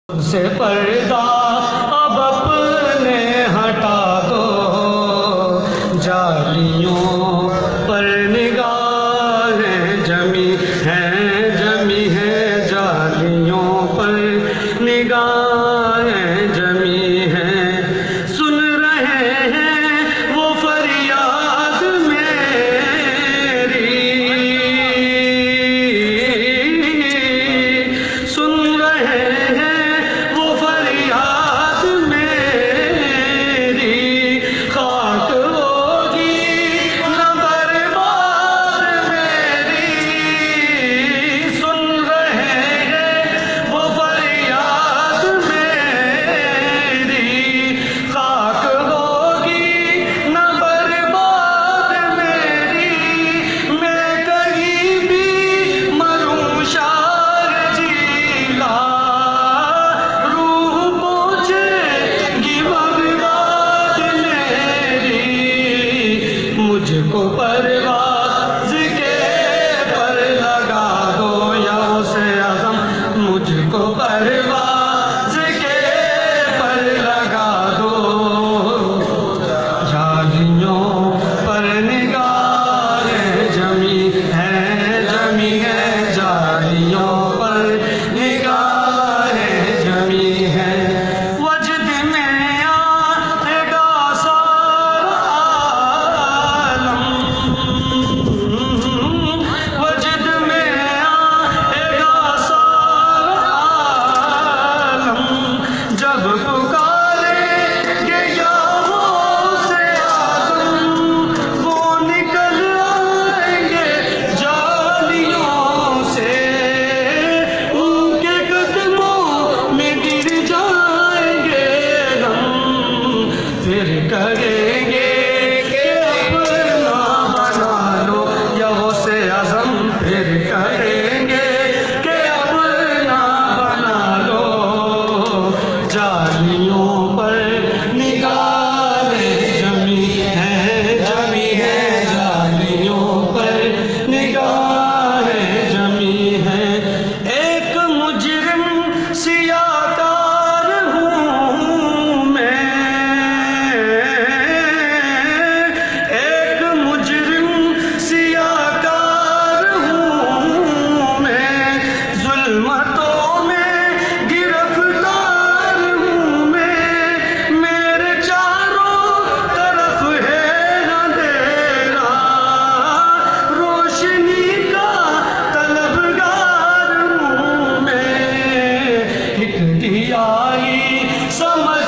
سے پردہ اب اپنے ہٹا دو، جالیوں پر نگاہیں جمی ہیں جالیوں پر نگاہیں جمی ہیں، سن رہے ہیں وہ فریاد میری، سن رہے ہیں وہ فریاد میری، خاک ہوگی نہ برباد میری، سن رہے ہیں وہ فریاد میری، خاک ہوگی نہ برباد میری، میں کہیں بھی مروں شار جیلا، روح پہنچے گی بغداد میری، مجھ کو پرواز کے پر لگا دو یا اسے عزم، مجھ کو پرواز کے پر لگا دو، جالیوں پر نگاہیں جمی ہیں جالیوں پر نگاہیں جمی ہیں، وجد میں آئے گا سارا عالم، وجد میں آئے گا سارا عالم، جب پکاریں گے یاہو سے آدم، وہ نکل آئیں گے جالیوں سے، ان کے قدموں میں گر جائیں گے ہم، پھر کہیں گے کہ اپنا بنا لو یا غوثِ اعظم، پھر کہیں گے کہ اپنا بنا لو، جالیوں پر نگاہیں جمی ہیں جالیوں پر نگاہیں جمی ہیں، ایک مجرم سیاکار ہوں میں، ایک مجرم سیاکار ہوں میں، ظلمتوں میں گرفتار ہوں میں، میرے چاروں طرف ہے اندھیرا، روشنی کا طلبگار ہوں میں، ایک دیائی سمجھ